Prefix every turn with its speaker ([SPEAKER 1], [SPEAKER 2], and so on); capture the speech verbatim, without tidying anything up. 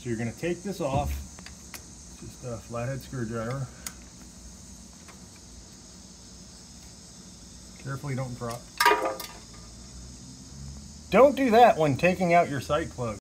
[SPEAKER 1] So you're going to take this off, just a flathead screwdriver. Carefully, don't drop. Don't do that when taking out your sight plug.